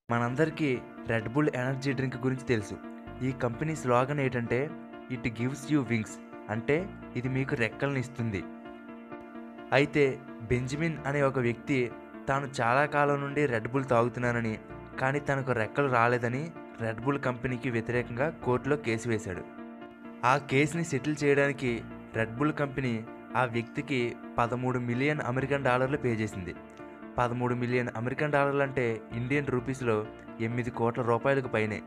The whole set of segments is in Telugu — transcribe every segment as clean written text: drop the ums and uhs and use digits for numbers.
మనందరికీ రెడ్ బుల్ ఎనర్జీ డ్రింక్ గురించి తెలుసు. ఈ కంపెనీ స్లోగన్ ఏంటంటే ఇట్ గివ్స్ యూ వింగ్స్, అంటే ఇది మీకు రెక్కలను ఇస్తుంది. అయితే బెంజమిన్ అనే ఒక వ్యక్తి తాను చాలా కాలం నుండి రెడ్ బుల్ తాగుతున్నానని, కానీ తనకు రెక్కలు రాలేదని రెడ్ బుల్ కంపెనీకి వ్యతిరేకంగా కోర్టులో కేసు వేశాడు. ఆ కేసుని సెటిల్ చేయడానికి రెడ్ బుల్ కంపెనీ ఆ వ్యక్తికి $13 మిలియన్ పే చేసింది. $13 మిలియన్ అంటే ఇండియన్ రూపీస్లో 8 కోట్ల రూపాయలకు పైనే.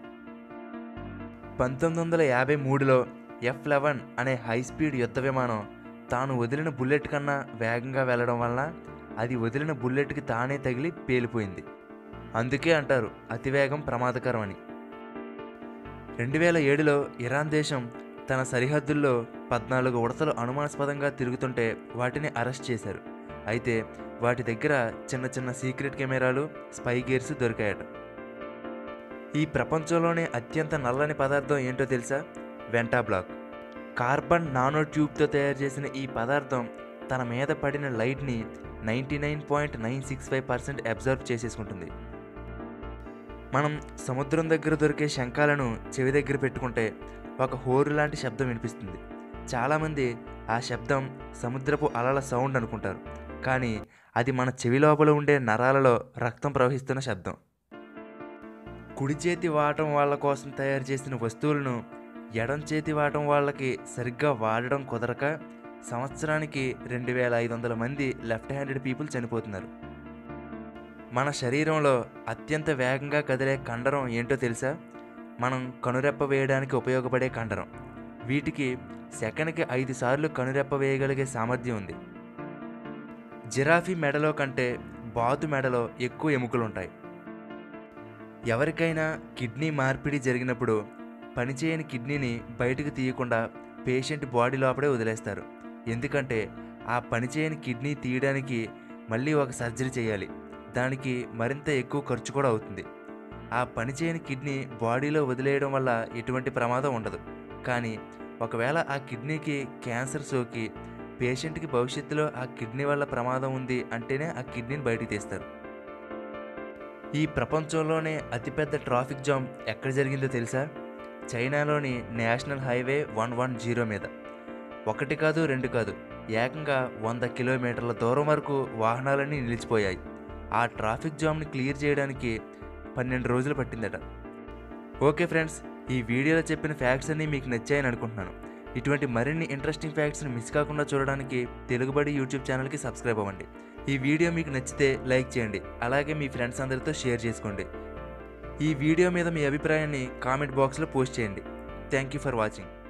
1953లో F-11 అనే హై స్పీడ్ యుద్ధ విమానం తాను వదిలిన బుల్లెట్ కన్నా వేగంగా వెళ్ళడం వలన అది వదిలిన బుల్లెట్కి తానే తగిలి పేలిపోయింది. అందుకే అంటారు అతివేగం ప్రమాదకరం అని. 2007లో ఇరాన్ దేశం తన సరిహద్దుల్లో 14 ఉడతలు అనుమానాస్పదంగా తిరుగుతుంటే వాటిని అరెస్ట్ చేశారు. అయితే వాటి దగ్గర చిన్న చిన్న సీక్రెట్ కెమెరాలు, స్పై గేర్స్ దొరికాయట. ఈ ప్రపంచంలోనే అత్యంత నల్లని పదార్థం ఏంటో తెలుసా? Vantablack. కార్బన్ నానో ట్యూబ్తో తయారు చేసిన ఈ పదార్థం తన మీద పడిన లైట్ని 99.965% అబ్జర్వ్ చేసేసుకుంటుంది. మనం సముద్రం దగ్గర దొరికే శంఖాలను చెవి దగ్గర పెట్టుకుంటే ఒక హోరు లాంటి శబ్దం వినిపిస్తుంది. చాలామంది ఆ శబ్దం సముద్రపు అలల సౌండ్ అనుకుంటారు, కానీ అది మన చెవి లోపల ఉండే నరాలలో రక్తం ప్రవహిస్తున్న శబ్దం. కుడి చేతి వాటం వాళ్ళ కోసం తయారు చేసిన వస్తువులను ఎడం చేతి వాటం వాళ్ళకి సరిగ్గా వాడడం కుదరక సంవత్సరానికి 2500 మంది లెఫ్ట్ హ్యాండెడ్ పీపుల్ చనిపోతున్నారు. మన శరీరంలో అత్యంత వేగంగా కదిలే కండరం ఏంటో తెలుసా? మనం కనురెప్ప వేయడానికి ఉపయోగపడే కండరం. వీటికి సెకన్కి 5 సార్లు కనురెప్ప వేయగలిగే సామర్థ్యం ఉంది. జిరాఫీ మెడలో కంటే బాతు మెడలో ఎక్కువ ఎముకలుంటాయి. ఎవరికైనా కిడ్నీ మార్పిడి జరిగినప్పుడు పనిచేయని కిడ్నీని బయటకు తీయకుండా పేషెంట్ బాడీ లోపలే వదిలేస్తారు. ఎందుకంటే ఆ పనిచేయని కిడ్నీ తీయడానికి మళ్ళీ ఒక సర్జరీ చేయాలి. దానికి మరింత ఎక్కువ ఖర్చు కూడా అవుతుంది. ఆ పనిచేయని కిడ్నీ బాడీలో వదిలేయడం వల్ల ఎటువంటి ప్రమాదం ఉండదు, కానీ ఒకవేళ ఆ కిడ్నీకి క్యాన్సర్ సోకి పేషెంట్కి భవిష్యత్తులో ఆ కిడ్నీ వల్ల ప్రమాదం ఉంది అంటేనే ఆ కిడ్నీని బయటికి తీస్తారు. ఈ ప్రపంచంలోనే అతిపెద్ద ట్రాఫిక్ జామ్ ఎక్కడ జరిగిందో తెలుసా? చైనాలోని నేషనల్ హైవే 110 మీద. 1 కాదు 2 కాదు, ఏకంగా 100 కిలోమీటర్ల దూరం వరకు వాహనాలన్నీ నిలిచిపోయాయి. ఆ ట్రాఫిక్ జామ్ని క్లియర్ చేయడానికి 12 రోజులు పట్టిందట. ఓకే ఫ్రెండ్స్, ఈ వీడియోలో చెప్పిన ఫ్యాక్ట్స్ అన్నీ మీకు నచ్చాయని అనుకుంటున్నాను. ఇటువంటి మరిన్ని ఇంట్రెస్టింగ్ ఫ్యాక్ట్స్ని మిస్ కాకుండా చూడడానికి తెలుగుబడి యూట్యూబ్ ఛానల్కి సబ్స్క్రైబ్ అవ్వండి. ఈ వీడియో మీకు నచ్చితే లైక్ చేయండి, అలాగే మీ ఫ్రెండ్స్ అందరితో షేర్ చేసుకోండి. ఈ వీడియో మీద మీ అభిప్రాయాన్ని కామెంట్ బాక్స్లో పోస్ట్ చేయండి. Thank you for watching.